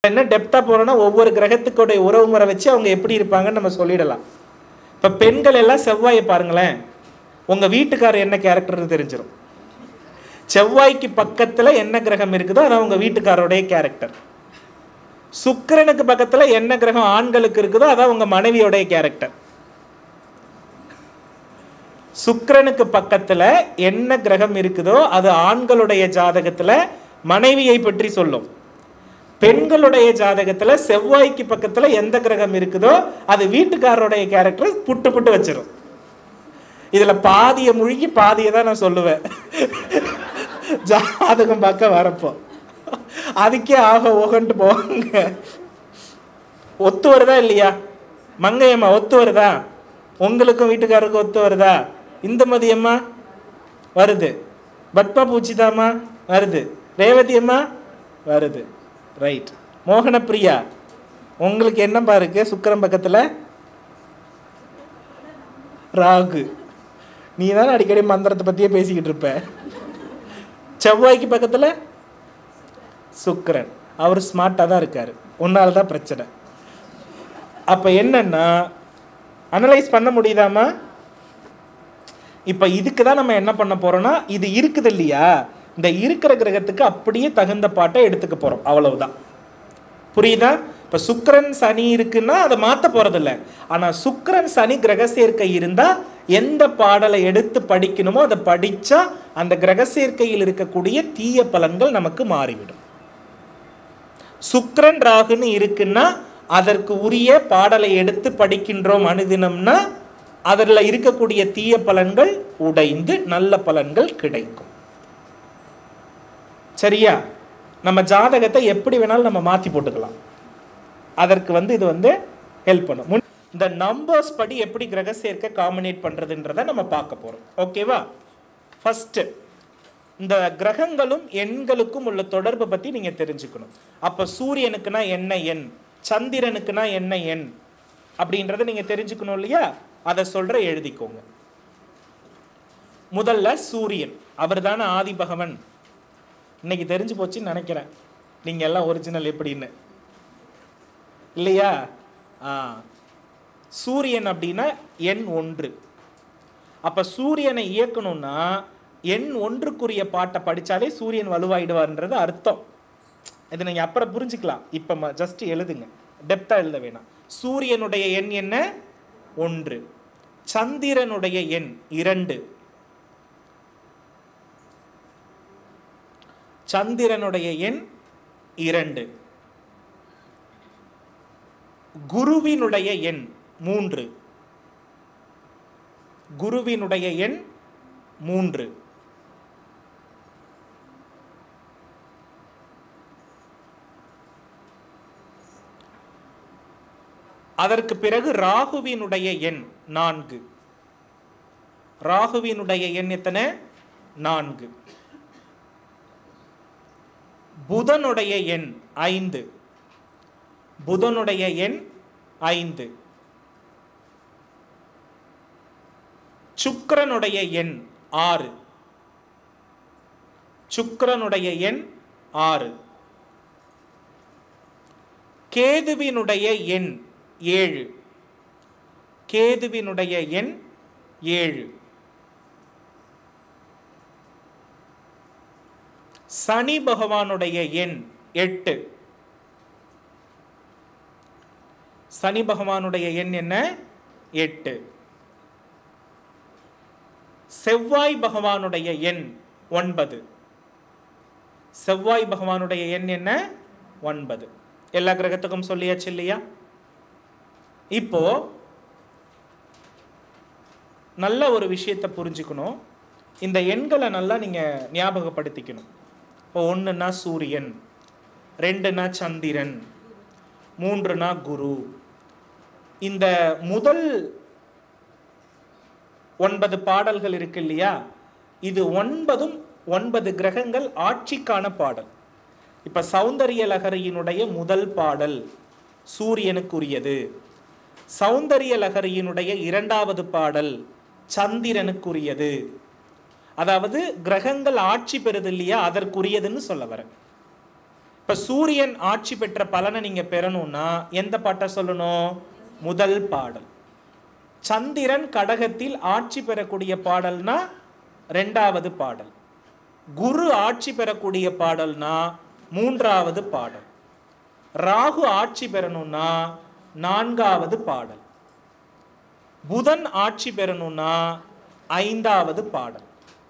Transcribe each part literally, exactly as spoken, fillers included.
என்ன டெப்தா போறோம்னா ஒவ்வொரு கிரகத்துக்குடைய உறவு முறை வச்சு அவங்க எப்படி இருப்பாங்கன்னு நம்ம சொல்லிடலாம். இப்ப பெண்கள் எல்லாம் செவ்வாயை பாருங்களேன், உங்க வீட்டுக்காரர் என்ன கேரக்டர்னு தெரிஞ்சிடும். செவ்வாய்க்கு பக்கத்துல என்ன கிரகம் இருக்குதோ அது உங்க வீட்டுக்காரோடைய கேரக்டர். சுக்கிரனுக்கு பக்கத்துல என்ன கிரகம் ஆண்களுக்கு இருக்குதோ அதான் உங்க மனைவியோடைய கேரக்டர். சுக்கிரனுக்கு பக்கத்துல என்ன கிரகம் இருக்குதோ அது ஆண்களுடைய ஜாதகத்துல மனைவியை பற்றி சொல்லும். பெண்களுடைய ஜாதகத்துல செவ்வாய்க்கு பக்கத்துல எந்த கிரகம் இருக்குதோ அது வீட்டுக்காரருடைய கேரக்டர் புட்டு புட்டு வச்சிரும். இதுல பாதிய முழுகி பாதியை தான் நான் சொல்லுவேன் ஜாதகம் பார்க்க வரப்போ. அதுக்கே ஆக ஓகன்ட்டு போவாங்க. ஒத்து வருதா இல்லையா மங்கையம்மா? ஒத்து வருதா? உங்களுக்கும் வீட்டுக்காரருக்கும் ஒத்து வருதா? இந்த மதியம்மா வருது, பத்மா பூச்சிதாம்மா வருது, ரேவதி அம்மா வருது. ரைட். மோகன பிரியா உங்களுக்கு என்னப்பா இருக்கு? சுக்கிரன் பக்கத்துல ராகு. நீ தானே அடிக்கடி மந்திரத்தை பத்தியே பேசிக்கிட்டு இருப்ப. செவ்வாய்க்கு பக்கத்துல சுக்கிரன். அவர் ஸ்மார்ட்டா தான் இருக்காரு, உன்னால்தான் பிரச்சனை. அப்ப என்னன்னா அனலைஸ் பண்ண முடியுதாமா? இப்ப இதுக்கு தான் நம்ம என்ன பண்ண போறோம்னா, இது இருக்குது இல்லையா, இந்த இருக்கிற கிரகத்துக்கு அப்படியே தகுந்த பாட்டை எடுத்துக்க போறோம், அவ்வளவுதான். புரியுதா? இப்ப சுக்கிரன் சனி இருக்குன்னா அதை மாத்த போறது இல்லை. ஆனா சுக்கிரன் சனி கிரக சேர்க்கை இருந்தா எந்த பாடலை எடுத்து படிக்கணுமோ அதை படிச்சா அந்த கிரக சேர்க்கையில் இருக்கக்கூடிய தீய பலன்கள் நமக்கு மாறிவிடும். சுக்கிரன் ராகுன்னு இருக்குன்னா அதற்கு உரிய பாடலை எடுத்து படிக்கின்றோம் அனுதினம்னா அதில் இருக்கக்கூடிய தீய பலன்கள் உடைந்து நல்ல பலன்கள் கிடைக்கும். சரியா? நம்ம ஜாதகத்தை எப்படி வேணாலும் நம்ம மாற்றி போட்டுக்கலாம். அதற்கு வந்து இது வந்து ஹெல்ப் பண்ணும். இந்த நம்பர்ஸ் படி எப்படி கிரக சேர்க்கை காம்பினேட் பண்றதுன்றதை நம்ம பார்க்க போறோம். ஓகேவா? ஃபர்ஸ்ட் இந்த கிரகங்களும் எண்களுக்கும் உள்ள தொடர்பு பத்தி நீங்க தெரிஞ்சுக்கணும். அப்ப சூரியனுக்குனா என்ன எண், சந்திரனுக்குனா என்ன எண் அப்படின்றத நீங்க தெரிஞ்சுக்கணும் இல்லையா? அதை சொல்ற எழுதிக்கோங்க. முதல்ல சூரியன், அவர் தானே ஆதி பகவன். இன்னைக்கு தெரிஞ்சு போச்சுன்னு நினைக்கிறேன் நீங்க எல்லாம் ஒரிஜினல் எப்படின்னு இல்லையா? ஆ, சூரியன் அப்படின்னா எண் ஒன்று. அப்ப சூரியனை இயக்கணும்னா எண் ஒன்றுக்குரிய பாட்டை படிச்சாலே சூரியன் வலுவாயிடுவார்ன்றது அர்த்தம். இது நீங்க அப்புறம் புரிஞ்சுக்கலாம். இப்ப ஜஸ்ட் எழுதுங்க, டெப்தா எழுத வேணாம். சூரியனுடைய எண் என்ன? ஒன்று. சந்திரனுடைய எண் இரண்டு. சந்திரனுடைய எண் இரண்டு. குருவினுடைய எண் மூன்று. குருவினுடைய எண் மூன்று. அதற்கு பிறகு ராகுவினுடைய எண் நான்கு. ராகுவினுடைய எண் எத்தனை? நான்கு. புதனுடைய எண் ஐந்து. புதனுடைய எண் ஐந்து. சுக்கிரனுடைய எண் ஆறு. சுக்கிரனுடைய எண் ஆறு. கேதுவினுடைய எண் ஏழு. கேதுவினுடைய எண் ஏழு. சனி பகவானுடைய எண் எட்டு. சனி பகவானுடைய எண் என்ன? எட்டு. செவ்வாய் பகவானுடைய எண் ஒன்பது. செவ்வாய் பகவானுடைய எண் என்ன? ஒன்பது. எல்லா கிரகத்துக்கும் சொல்லியாச்சு இல்லையா? இப்போ நல்ல ஒரு விஷயத்தை புரிஞ்சுக்கணும். இந்த எண்களை நல்லா நீங்க ஞாபகப்படுத்திக்கணும். இப்போ ஒன்றுனா சூரியன், ரெண்டுனா சந்திரன், மூன்றுனா குரு. இந்த முதல் ஒன்பது பாடல்கள் இருக்கு இல்லையா, இது ஒன்பதும் ஒன்பது கிரகங்கள் ஆட்சிக்கான பாடல். இப்ப சௌந்தரிய லகரியினுடைய முதல் பாடல் சூரியனுக்குரியது. சௌந்தரிய லகரியினுடைய இரண்டாவது பாடல் சந்திரனுக்குரியது. அதாவது கிரகங்கள் ஆட்சி பெறுது இல்லையா, அதற்குரியதுன்னு சொல்ல வர. இப்ப சூரியன் ஆட்சி பெற்ற பலனை நீங்க பெறணும்னா எந்த பாட்டை சொல்லணும்? முதல் பாடல். சந்திரன் கடகத்தில் ஆட்சி பெறக்கூடிய பாடல்னா ரெண்டாவது பாடல். குரு ஆட்சி பெறக்கூடிய பாடல்னா மூன்றாவது பாடல். ராகு ஆட்சி பெறணும்னா நான்காவது பாடல். புதன் ஆட்சி பெறணும்னா ஐந்தாவது பாடல்.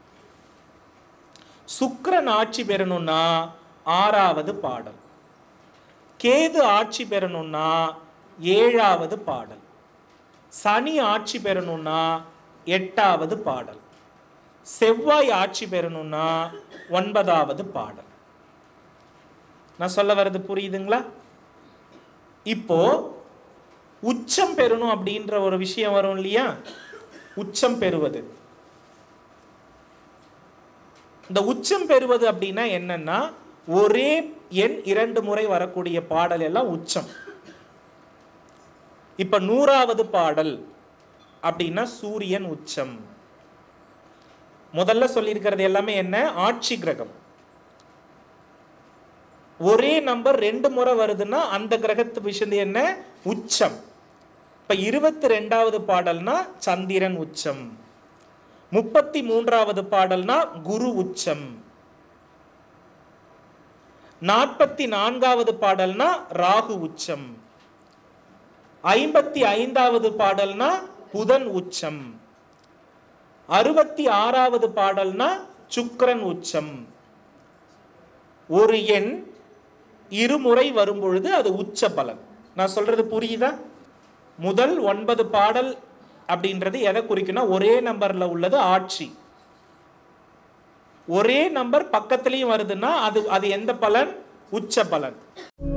சுக்கிரன் ஆட்சி பெறணும்னா ஆறாவது பாடல். கேது ஆட்சி பெறணும்னா ஏழாவது பாடல். சனி ஆட்சி பெறணும்னா எட்டாவது பாடல். செவ்வாய் ஆட்சி பெறணும்னா ஒன்பதாவது பாடல். நான் சொல்ல வர்றது புரியுதுங்களா? இப்போ உச்சம் பெறணும் அப்படின்ற ஒரு விஷயம் வரும் இல்லையா? உச்சம் பெறுவது. இந்த உச்சம் பெறுவது அப்படின்னா என்னன்னா, ஒரே எண் இரண்டு முறை வரக்கூடிய பாடல் எல்லாம் உச்சம். இப்ப நூறாவது பாடல் அப்படின்னா சூரியன் உச்சம். முதல்ல சொல்லியிருக்கிறது எல்லாமே என்ன? ஆட்சி கிரகம். ஒரே நம்பர் ரெண்டு முறை வருதுன்னா அந்த கிரகத்து விஷயம் என்ன? உச்சம். இப்ப இருபத்தி ரெண்டாவது பாடல்னா சந்திரன் உச்சம். முப்பத்தி மூன்றாவது பாடல்னா குரு உச்சம். நாற்பத்தி நான்காவது பாடல்னா ராகு உச்சம். ஐம்பத்தி ஐந்தாவது பாடல்னா புதன் உச்சம். அறுபத்தி ஆறாவது பாடல்னா சுக்கிரன் உச்சம். ஒரு எண் இருமுறை வரும் பொழுது அது உச்ச பலன். நான் சொல்றது புரியுதா? முதல் ஒன்பது பாடல் அப்படின்றது எதை குறிக்கணும்? ஒரே நம்பர்ல உள்ளது ஆட்சி. ஒரே நம்பர் பக்கத்திலையும் வருதுன்னா அது அது எந்த பலன்? உச்ச பலன்.